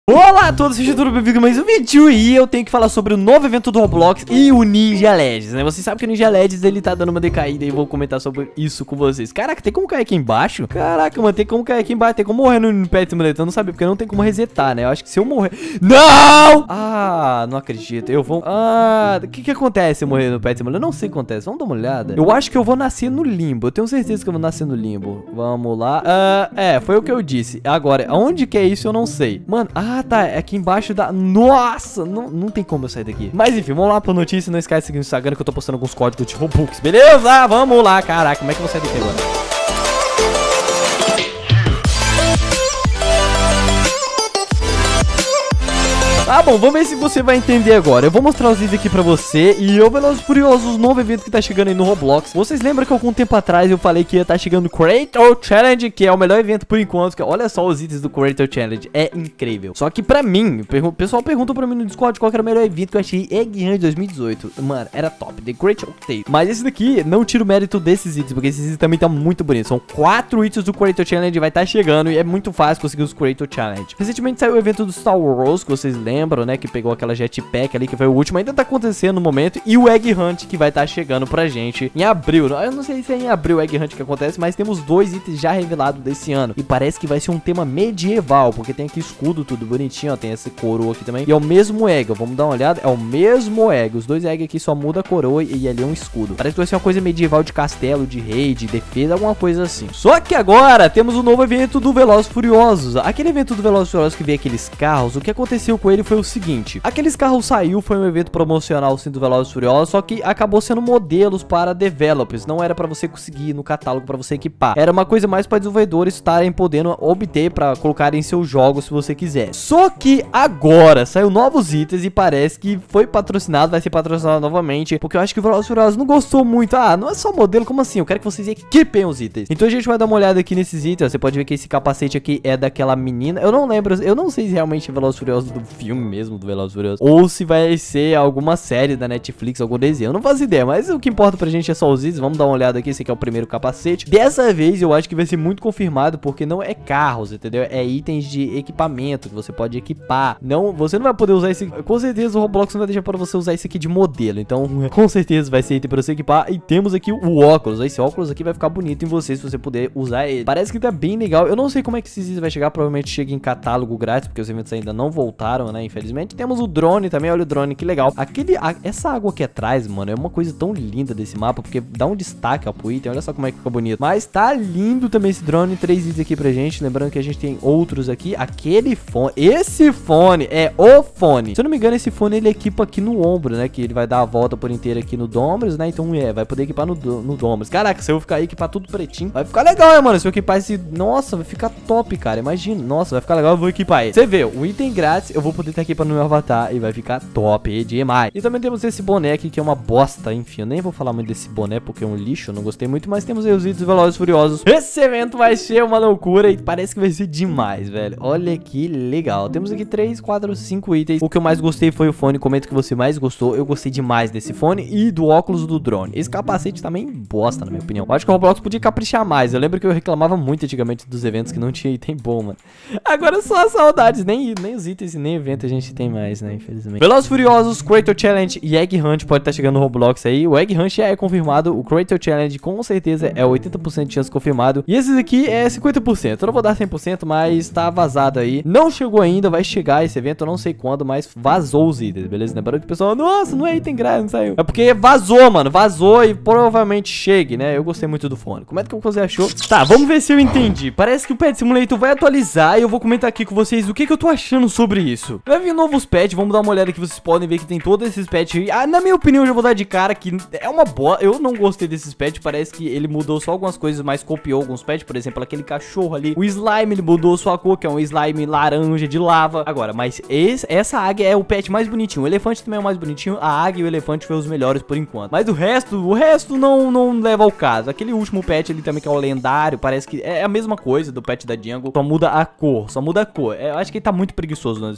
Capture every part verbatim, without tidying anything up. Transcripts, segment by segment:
Olá a todos, sejam tudo bem-vindos a mais um vídeo. E eu tenho que falar sobre o novo evento do Roblox e o Ninja Legends, né? Vocês sabem que o Ninja Legends, ele tá dando uma decaída e eu vou comentar sobre isso com vocês. Caraca, tem como cair aqui embaixo? Caraca, mano, tem como cair aqui embaixo. Tem como morrer no Pet Simulator, eu não sabia, porque não tem como resetar, né? Eu acho que se eu morrer... Não! Ah, não acredito, eu vou... Ah, o que que acontece se eu morrer no Pet Simulator? Eu não sei o que acontece, vamos dar uma olhada. Eu acho que eu vou nascer no limbo, eu tenho certeza que eu vou nascer no limbo. Vamos lá. Ah, é, foi o que eu disse. Agora, aonde que é isso eu não sei. Mano, ah, tá, é aqui embaixo da... Nossa, não, não tem como eu sair daqui. Mas enfim, vamos lá pra notícia. Não esquece de seguir no Instagram que eu tô postando alguns códigos de Robux, beleza? Vamos lá, caraca, como é que eu vou sair daqui agora? Ah, bom, vamos ver se você vai entender agora. Eu vou mostrar os vídeos aqui pra você. E o Velozes e Furiosos, novo evento que tá chegando aí no Roblox. Vocês lembram que algum tempo atrás eu falei que ia estar tá chegando o Creator Challenge, que é o melhor evento por enquanto, que olha só os itens do Creator Challenge, é incrível. Só que pra mim, o pessoal perguntou pra mim no Discord qual era o melhor evento que eu achei Egg Hunt dois mil e dezoito. Mano, era top, The Great Octave. Mas esse daqui não tira o mérito desses itens, porque esses itens também tá muito bonitos. São quatro itens do Creator Challenge, vai estar tá chegando e é muito fácil conseguir os Creator Challenge. Recentemente saiu o evento do Star Wars, que vocês lembram, né, que pegou aquela jetpack ali, que foi o último, ainda tá acontecendo no momento, e o Egg Hunt, que vai estar tá chegando pra gente em abril. Eu não sei se é em abril o Egg Hunt que acontece, mas temos dois itens já revelados desse ano, e parece que vai ser um tema medieval, porque tem aqui escudo, tudo bonitinho, ó, tem essa coroa aqui também, e é o mesmo Egg, ó, vamos dar uma olhada, é o mesmo Egg, os dois Egg aqui só muda a coroa e ali é um escudo. Parece que vai ser uma coisa medieval de castelo, de rei, de defesa, alguma coisa assim. Só que agora temos um novo evento do Velozes e Furiosos. Aquele evento do Velozes e Furiosos que veio aqueles carros, o que aconteceu com ele foi o seguinte: aqueles carros saiu, foi um evento promocional sim do Velozes e Furiosos, só que acabou sendo modelos para developers, não era para você conseguir no catálogo para você equipar, era uma coisa mais para desenvolvedores estarem podendo obter para colocar em seus jogos se você quiser. Só que agora saiu novos itens e parece que foi patrocinado, vai ser patrocinado novamente, porque eu acho que o Velozes e Furiosos não gostou muito. Ah, não é só modelo, como assim? Eu quero que vocês equipem os itens. Então a gente vai dar uma olhada aqui nesses itens. Você pode ver que esse capacete aqui é daquela menina, eu não lembro, eu não sei se realmente é Velozes e Furiosos do filme mesmo, do Velozes e Furiosos, ou se vai ser alguma série da Netflix, algum desenho, eu não faço ideia, mas o que importa pra gente é só os itens. Vamos dar uma olhada aqui, esse aqui é o primeiro capacete. Dessa vez eu acho que vai ser muito confirmado, porque não é carros, entendeu? É itens de equipamento que você pode equipar. Não, você não vai poder usar esse, com certeza o Roblox não vai deixar pra você usar esse aqui de modelo, então com certeza vai ser item pra você equipar. E temos aqui o óculos, esse óculos aqui vai ficar bonito em você se você puder usar ele. Parece que tá bem legal, eu não sei como é que esses itens vai chegar, provavelmente chega em catálogo grátis, porque os eventos ainda não voltaram, né, infelizmente. Temos o drone também, olha o drone, que legal. Aquele, a, essa água aqui atrás, mano, é uma coisa tão linda desse mapa, porque dá um destaque ao pro item, olha só como é que fica bonito. Mas tá lindo também esse drone, três itens aqui pra gente, lembrando que a gente tem outros aqui, aquele fone, esse fone é o fone. Se eu não me engano, esse fone ele equipa aqui no ombro, né, que ele vai dar a volta por inteiro aqui no Dombres, né, então é, vai poder equipar no, no Dombres. Caraca, se eu ficar aí equipar tudo pretinho, vai ficar legal, né, mano, se eu equipar esse, nossa, vai ficar top, cara, imagina, nossa, vai ficar legal, eu vou equipar ele. Você vê, o item grátis, eu vou poder estar equipando no meu avatar e vai ficar top demais. E também temos esse boné aqui que é uma bosta, enfim, eu nem vou falar muito desse boné porque é um lixo, eu não gostei muito, mas temos aí os itens Velozes e Furiosos. Esse evento vai ser uma loucura e parece que vai ser demais, velho. Olha que legal. Temos aqui três, quatro, cinco itens. O que eu mais gostei foi o fone, comenta o que você mais gostou. Eu gostei demais desse fone e do óculos do drone. Esse capacete também bosta, na minha opinião. Eu acho que o Roblox podia caprichar mais. Eu lembro que eu reclamava muito antigamente dos eventos que não tinha item bom, mano. Agora só as saudades, nem, nem os itens e nem evento a gente tem mais, né, infelizmente. Velozes e Furiosos, Creator Challenge e Egg Hunt pode estar chegando no Roblox aí. O Egg Hunt já é confirmado, o Creator Challenge com certeza é oitenta por cento de chance confirmado. E esses aqui é cinquenta por cento. Eu não vou dar cem por cento, mas tá vazado aí. Não chegou ainda, vai chegar esse evento, eu não sei quando, mas vazou os itens, beleza? Lembrando que o pessoal, nossa, não é item grátis, não saiu. É porque vazou, mano, vazou e provavelmente chegue, né? Eu gostei muito do fone. Como é que você achou? Tá, vamos ver se eu entendi. Parece que o Pet Simulator vai atualizar e eu vou comentar aqui com vocês o que que eu tô achando sobre isso. Vai vir novos pets, vamos dar uma olhada aqui, vocês podem ver que tem todos esses pets. Ah, na minha opinião, eu já vou dar de cara que é uma boa. Eu não gostei desses pets, parece que ele mudou só algumas coisas, mas copiou alguns pets. Por exemplo, aquele cachorro ali, o slime, ele mudou sua cor, que é um slime laranja de lava. Agora, mas esse, essa águia é o pet mais bonitinho. O elefante também é o mais bonitinho. A águia e o elefante foi os melhores por enquanto. Mas o resto, o resto não, não leva ao caso. Aquele último pet ali também, que é o lendário, parece que é a mesma coisa do pet da Jungle, só muda a cor, só muda a cor. É, eu acho que ele tá muito preguiçoso nesse jogo.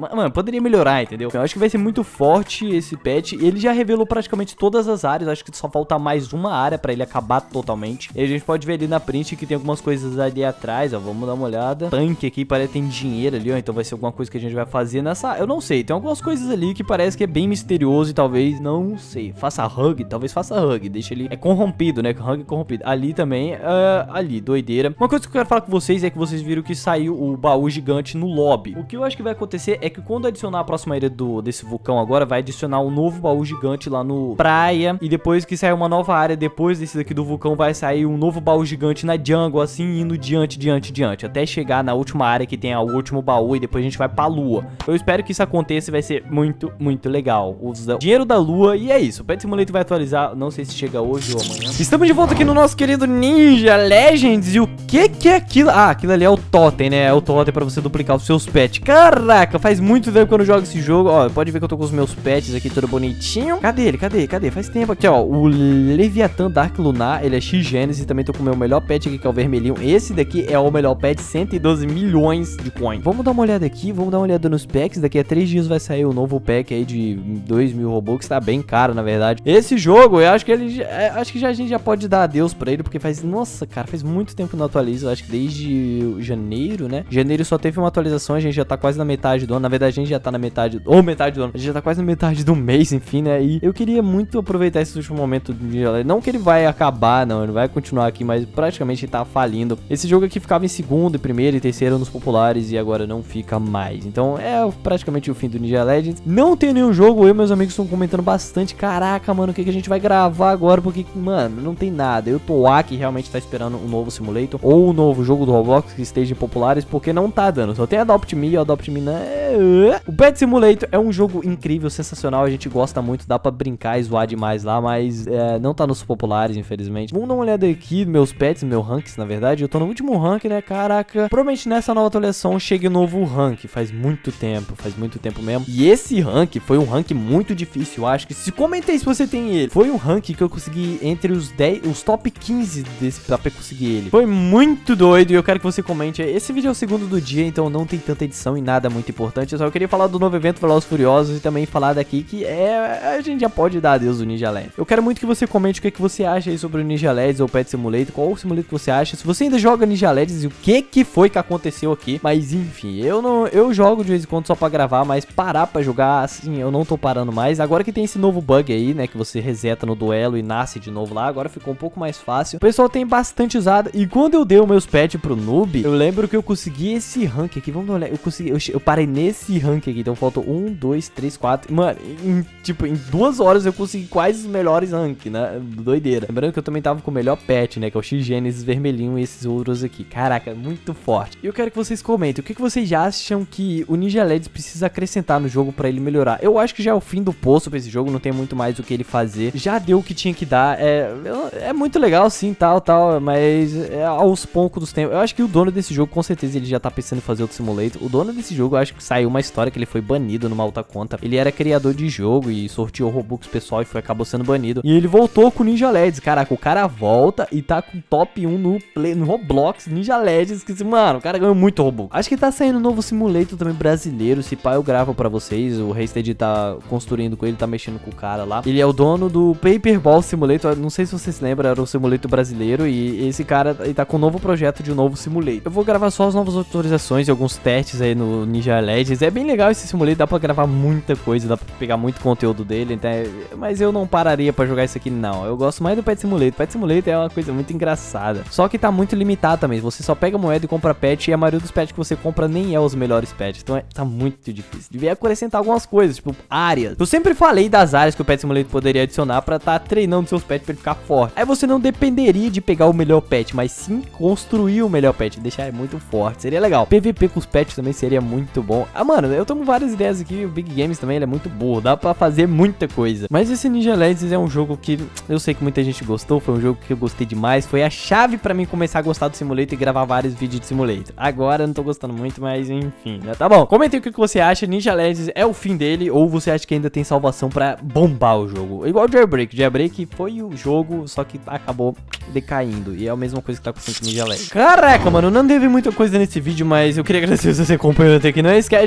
Mano, poderia melhorar, entendeu? Eu acho que vai ser muito forte esse patch. Ele já revelou praticamente todas as áreas. Acho que só falta mais uma área pra ele acabar totalmente. E a gente pode ver ali na print que tem algumas coisas ali atrás, ó. Vamos dar uma olhada. Tanque aqui, parece que tem dinheiro ali, ó. Então vai ser alguma coisa que a gente vai fazer nessa... Eu não sei, tem algumas coisas ali que parece que é bem misterioso e talvez, não sei, faça hug, talvez faça hug. Deixa ele... É corrompido, né? Hug é corrompido. Ali também, uh, ali, doideira. Uma coisa que eu quero falar com vocês é que vocês viram que saiu o baú gigante no lobby. O que eu acho que vai acontecer é que quando adicionar a próxima ilha do, desse vulcão agora, vai adicionar um novo baú gigante lá no praia. E depois que sair uma nova área, depois desse daqui do vulcão, vai sair um novo baú gigante na jungle, assim, indo diante, diante, diante. Até chegar na última área que tem o último baú e depois a gente vai pra lua. Eu espero que isso aconteça e vai ser muito, muito legal. O dinheiro da lua e é isso. O Pet Simulator vai atualizar, não sei se chega hoje ou amanhã. Estamos de volta aqui no nosso querido Ninja Legends. E o que que é aquilo? Ah, aquilo ali é o totem, né? É o totem pra você duplicar os seus pets. Caraca, faz muito tempo que eu não jogo esse jogo. Ó, pode ver que eu tô com os meus pets aqui, tudo bonitinho. Cadê ele? Cadê? Cadê? Faz tempo aqui, ó. O Leviathan Dark Lunar, ele é X-Genesis. Também tô com o meu melhor pet aqui, que é o vermelhinho. Esse daqui é o melhor pet, cento e doze milhões de coins. Vamos dar uma olhada aqui, vamos dar uma olhada nos packs. Daqui a três dias vai sair o novo pack aí de dois mil Robux. Tá bem caro, na verdade. Esse jogo, eu acho que ele... É, acho que já, a gente já pode dar adeus pra ele, porque faz... Nossa, cara, faz muito tempo que não atualiza. Eu acho que desde janeiro, né? Janeiro só teve uma atualização, a gente já tá quase na metade do ano. Na verdade, a gente já tá na metade... Ou metade do ano. A gente já tá quase na metade do mês, enfim, né? E eu queria muito aproveitar esse último momento do Ninja Legends. Não que ele vai acabar, não. Ele vai continuar aqui, mas praticamente ele tá falindo. Esse jogo aqui ficava em segundo, primeiro e terceiro nos populares e agora não fica mais. Então é praticamente o fim do Ninja Legends. Não tem nenhum jogo. Eu e meus amigos estão comentando bastante. Caraca, mano, o que, que a gente vai gravar agora? Porque, mano, não tem nada. Eu tô aqui realmente tá esperando um novo Simulator ou um novo jogo do Roblox que esteja em populares, porque não tá dando. Só tem Adopt Me e Adopt Me, né? O Pet Simulator é um jogo incrível, sensacional. A gente gosta muito, dá pra brincar e zoar demais lá, mas é, não tá nos populares, infelizmente. Vamos dar uma olhada aqui, meus pets, meu ranks, na verdade. Eu tô no último rank, né? Caraca. Provavelmente nessa nova atualização chegue um novo rank. Faz muito tempo, faz muito tempo mesmo. E esse rank foi um rank muito difícil. Eu acho que se comentei se você tem ele. Foi um rank que eu consegui entre os dez, os top quinze desse pra conseguir ele. Foi muito doido e eu quero que você comente. Esse vídeo é o segundo do dia, então não tem tanta edição e nada muito importante. Eu só queria falar do novo evento Velozes e Furiosos e também falar daqui que é... A gente já pode dar adeus do Ninja Legends. Eu quero muito que você comente o que, é que você acha aí sobre o Ninja Legends ou Pet Simulator. Qual o simulator que você acha? Se você ainda joga Ninja Legends e o que que foi que aconteceu aqui. Mas enfim, eu não... Eu jogo de vez em quando só pra gravar, mas parar pra jogar, assim, eu não tô parando mais. Agora que tem esse novo bug aí, né, que você reseta no duelo e nasce de novo lá, agora ficou um pouco mais fácil. O pessoal tem bastante usado. E quando eu dei os meus pets pro noob, eu lembro que eu consegui esse rank aqui. Vamos olhar, eu consegui, eu, eu parei nesse rank aqui. Então faltou um, dois, três, quatro. Mano, em, tipo, em duas horas eu consegui quase os melhores rank, né? Doideira. Lembrando que eu também tava com o melhor pet, né? Que é o X-Genesis vermelhinho e esses outros aqui. Caraca, muito forte. E eu quero que vocês comentem. O que, que vocês já acham que o Ninja Legends precisa acrescentar no jogo pra ele melhorar? Eu acho que já é o fim do poço pra esse jogo. Não tem muito mais o que ele fazer. Já deu o que tinha que dar. É, é muito legal, sim, tal, tal. Mas é aos poucos dos tempos. Eu acho que o dono desse jogo, com certeza, ele já tá pensando em fazer outro simulator. O dono desse jogo, eu acho que saiu uma história que ele foi banido numa outra conta. Ele era criador de jogo e sorteou Robux pessoal e foi, acabou sendo banido. E ele voltou com o Ninja Legends. Caraca, o cara volta e tá com top um no, play, no Roblox, Ninja Legends. Que, mano, o cara ganhou muito Robux. Acho que tá saindo um novo simulator também brasileiro. Se pá, eu gravo pra vocês. O Hasted tá construindo com ele, tá mexendo com o cara lá. Ele é o dono do Paperball Simulator. Não sei se vocês lembram, era o simulator brasileiro. E esse cara ele tá com um novo projeto de um novo simulator. Eu vou gravar só as novas atualizações e alguns testes aí no Ninja Legends. É bem legal esse simulator, dá pra gravar muita coisa, dá pra pegar muito conteúdo dele, então é... mas eu não pararia pra jogar isso aqui não. Eu gosto mais do Pet Simulator. Pet Simulator é uma coisa muito engraçada. Só que tá muito limitado também. Você só pega moeda e compra pet e a maioria dos pets que você compra nem é os melhores pets. Então é... tá muito difícil. Devia acrescentar algumas coisas, tipo áreas. Eu sempre falei das áreas que o Pet Simulator poderia adicionar pra tá treinando seus pets pra ele ficar forte. Aí você não dependeria de pegar o melhor pet, mas sim construir o melhor pet, deixar ele muito forte. Seria legal. P V P com os pets também seria muito bom. Ah, mano, eu tomo várias ideias aqui. O Big Games também, ele é muito burro. Dá pra fazer muita coisa. Mas esse Ninja Legends é um jogo que eu sei que muita gente gostou. Foi um jogo que eu gostei demais. Foi a chave pra mim começar a gostar do Simulator e gravar vários vídeos de Simulator. Agora eu não tô gostando muito, mas enfim, né? Tá bom. Comentem o que você acha. Ninja Legends é o fim dele ou você acha que ainda tem salvação pra bombar o jogo? Igual o Jailbreak. Jailbreak foi o jogo, só que acabou decaindo. E é a mesma coisa que tá acontecendo com o Ninja Legends. Caraca, mano, não teve muita coisa nesse vídeo, mas eu queria agradecer se você acompanhou até aqui. Não esquece de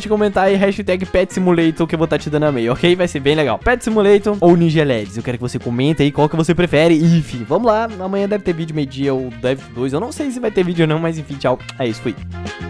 comentar aí hashtag Pet Simulator que eu vou estar te dando a meio, ok? Vai ser bem legal. Pet Simulator ou Ninja L E Ds. Eu quero que você comente aí qual que você prefere. E, enfim, vamos lá. Amanhã deve ter vídeo meio-dia ou deve ter dois. Eu não sei se vai ter vídeo ou não, mas enfim, tchau. É isso, fui.